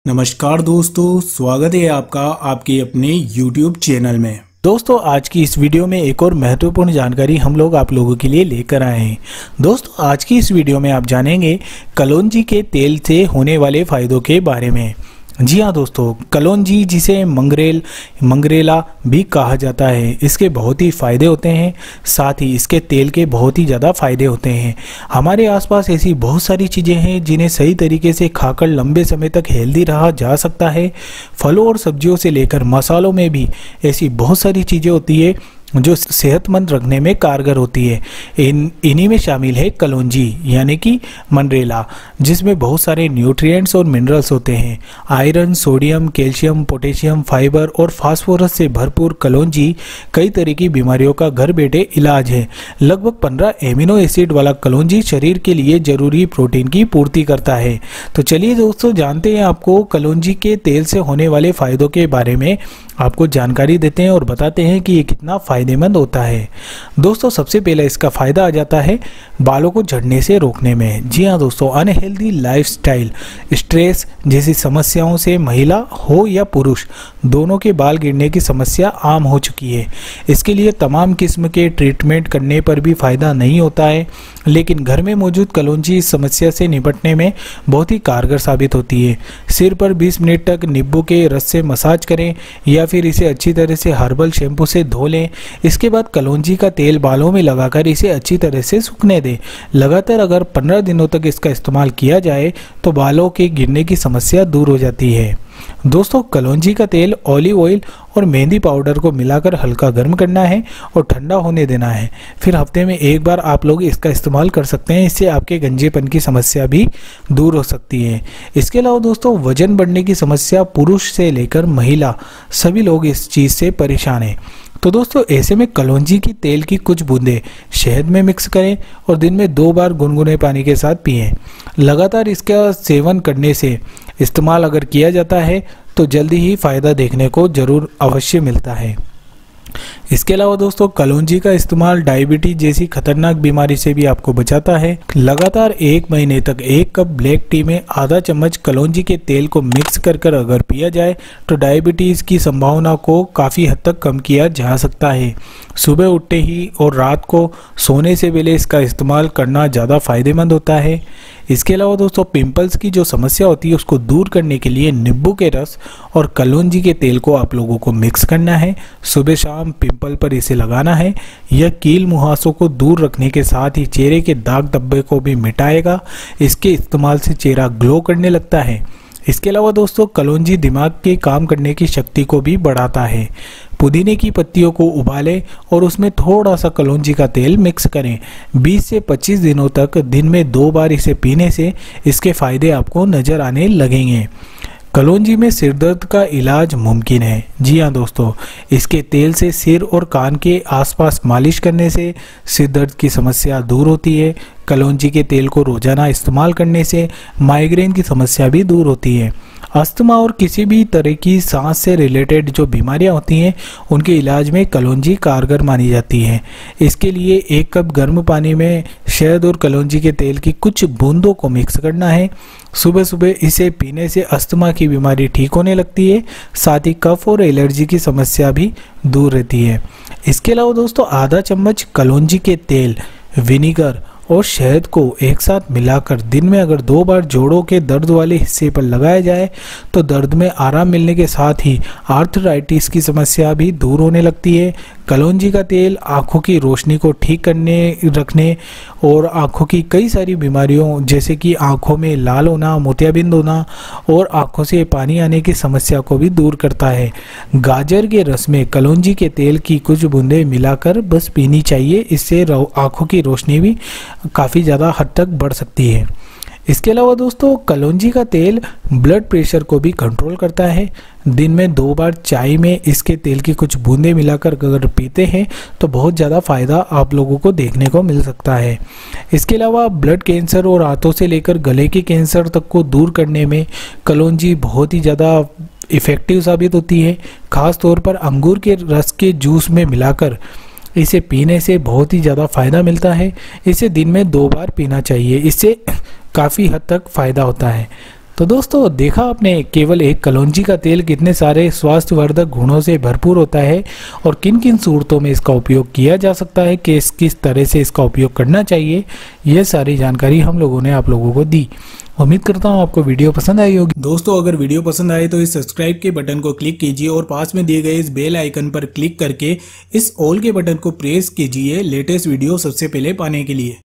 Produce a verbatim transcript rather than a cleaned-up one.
नमस्कार दोस्तों, स्वागत है आपका आपके अपने YouTube चैनल में। दोस्तों, आज की इस वीडियो में एक और महत्वपूर्ण जानकारी हम लोग आप लोगों के लिए लेकर आए हैं। दोस्तों, आज की इस वीडियो में आप जानेंगे कलौंजी के तेल से होने वाले फायदों के बारे में। जी हाँ दोस्तों, कलौंजी जिसे मंगरेल मंगरेला भी कहा जाता है, इसके बहुत ही फ़ायदे होते हैं। साथ ही इसके तेल के बहुत ही ज़्यादा फ़ायदे होते हैं। हमारे आसपास ऐसी बहुत सारी चीज़ें हैं जिन्हें सही तरीके से खाकर लंबे समय तक हेल्दी रहा जा सकता है। फलों और सब्जियों से लेकर मसालों में भी ऐसी बहुत सारी चीज़ें होती है जो सेहतमंद रखने में कारगर होती है। इन इन्हीं में शामिल है कलौंजी यानी कि मंगरेला, जिसमें बहुत सारे न्यूट्रिएंट्स और मिनरल्स होते हैं। Iron, sodium, calcium, potassium, fibre और फास्फोरस से भरपूर कलौंजी कई तरह की बीमारियों का घर बैठे इलाज है। लगभग पंद्रह एमिनो एसिड वाला कलौंजी शरीर के लिए जरूरी प्रोटीन की पूर्ति करता है। तो चलिए दोस्तों, जानते हैं आपको कलौंजी के तेल से होने वाले फायदों के बारे में। आपको जानकारी देते हैं और बताते हैं कि ये कितना फ़ायदेमंद होता है। दोस्तों, सबसे पहले इसका फ़ायदा आ जाता है बालों को झड़ने से रोकने में। जी हाँ दोस्तों, अनहेल्दी लाइफस्टाइल, स्ट्रेस जैसी समस्याओं से महिला हो या पुरुष, दोनों के बाल गिरने की समस्या आम हो चुकी है। इसके लिए तमाम किस्म के ट्रीटमेंट करने पर भी फ़ायदा नहीं होता है, लेकिन घर में मौजूद कलौंजी इस समस्या से निपटने में बहुत ही कारगर साबित होती है। सिर पर बीस मिनट तक नींबू के रस से मसाज करें या फिर इसे अच्छी तरह से हर्बल शैम्पू से धो लें। इसके बाद कलौंजी का तेल बालों में लगाकर इसे अच्छी तरह से सूखने दें। लगातार अगर पंद्रह दिनों तक इसका इस्तेमाल किया जाए तो बालों के गिरने की समस्या दूर हो जाती है। दोस्तों, कलौंजी का तेल ऑलिव ऑयल और मेहंदी पाउडर को मिलाकर हल्का गर्म करना है और ठंडा होने देना है। फिर हफ्ते में एक बार आप लोग इसका इस्तेमाल कर सकते हैं। इससे आपके गंजेपन की समस्या भी दूर हो सकती है। इसके अलावा दोस्तों, वजन बढ़ने की समस्या पुरुष से लेकर महिला सभी लोग इस चीज़ से परेशान हैं। तो दोस्तों, ऐसे में कलौंजी की तेल की कुछ बूंदें शहद में मिक्स करें और दिन में दो बार गुनगुने पानी के साथ पिएं। लगातार इसका सेवन करने से इस्तेमाल अगर किया जाता है तो जल्दी ही फ़ायदा देखने को ज़रूर अवश्य मिलता है। इसके अलावा दोस्तों, कलौंजी का इस्तेमाल डायबिटीज जैसी खतरनाक बीमारी से भी आपको बचाता है। लगातार एक महीने तक एक कप ब्लैक टी में आधा चम्मच कलौंजी के तेल को मिक्स कर कर अगर पिया जाए तो डायबिटीज़ की संभावना को काफ़ी हद तक कम किया जा सकता है। सुबह उठते ही और रात को सोने से पहले इसका इस्तेमाल करना ज़्यादा फायदेमंद होता है। इसके अलावा दोस्तों, पिंपल्स की जो समस्या होती है उसको दूर करने के लिए नींबू के रस और कलौंजी के तेल को आप लोगों को मिक्स करना है। सुबह शाम पिंपल पर इसे लगाना है। यह कील मुहासों को दूर रखने के साथ ही चेहरे के दाग धब्बे को भी मिटाएगा। इसके इस्तेमाल से चेहरा ग्लो करने लगता है। इसके अलावा दोस्तों, कलौंजी दिमाग के काम करने की शक्ति को भी बढ़ाता है। पुदीने की पत्तियों को उबालें और उसमें थोड़ा सा कलौंजी का तेल मिक्स करें। बीस से पच्चीस दिनों तक दिन में दो बार इसे पीने से इसके फायदे आपको नजर आने लगेंगे। कलौंजी में सिर दर्द का इलाज मुमकिन है। जी हाँ दोस्तों, इसके तेल से सिर और कान के आसपास मालिश करने से सिर दर्द की समस्या दूर होती है। कलौंजी के तेल को रोजाना इस्तेमाल करने से माइग्रेन की समस्या भी दूर होती है। अस्थमा और किसी भी तरह की सांस से रिलेटेड जो बीमारियां होती हैं उनके इलाज में कलौंजी कारगर मानी जाती है। इसके लिए एक कप गर्म पानी में शहद और कलौंजी के तेल की कुछ बूंदों को मिक्स करना है। सुबह सुबह इसे पीने से अस्थमा की बीमारी ठीक होने लगती है। साथ ही कफ और एलर्जी की समस्या भी दूर रहती है। इसके अलावा दोस्तों, आधा चम्मच कलौंजी के तेल, विनीगर और शहद को एक साथ मिलाकर दिन में अगर दो बार जोड़ों के दर्द वाले हिस्से पर लगाया जाए तो दर्द में आराम मिलने के साथ ही आर्थराइटिस की समस्या भी दूर होने लगती है। कलौंजी का तेल आँखों की रोशनी को ठीक करने रखने और आँखों की कई सारी बीमारियों जैसे कि आँखों में लाल होना, मोतियाबिंद होना और आँखों से पानी आने की समस्या को भी दूर करता है। गाजर के रस में कलौंजी के तेल की कुछ बूंदें मिलाकर बस पीनी चाहिए। इससे आँखों की रोशनी भी काफ़ी ज़्यादा हद तक बढ़ सकती है। इसके अलावा दोस्तों, कलौंजी का तेल ब्लड प्रेशर को भी कंट्रोल करता है। दिन में दो बार चाय में इसके तेल की कुछ बूंदें मिलाकर अगर पीते हैं तो बहुत ज़्यादा फ़ायदा आप लोगों को देखने को मिल सकता है। इसके अलावा ब्लड कैंसर और हाथों से लेकर गले के कैंसर तक को दूर करने में कलौंजी बहुत ही ज़्यादा इफ़ेक्टिव साबित होती है। ख़ास तौर पर अंगूर के रस के जूस में मिलाकर इसे पीने से बहुत ही ज़्यादा फ़ायदा मिलता है। इसे दिन में दो बार पीना चाहिए। इससे काफ़ी हद तक फ़ायदा होता है। तो दोस्तों देखा आपने केवल एक कलौंजी का तेल कितने सारे स्वास्थ्यवर्धक गुणों से भरपूर होता है और किन किन सूरतों में इसका उपयोग किया जा सकता है, किस किस तरह से इसका उपयोग करना चाहिए, यह सारी जानकारी हम लोगों ने आप लोगों को दी। उम्मीद करता हूँ आपको वीडियो पसंद आई होगी। दोस्तों अगर वीडियो पसंद आए तो इस सब्सक्राइब के बटन को क्लिक कीजिए और पास में दिए गए इस बेल आइकन पर क्लिक करके इस ऑल के बटन को प्रेस कीजिए लेटेस्ट वीडियो सबसे पहले पाने के लिए।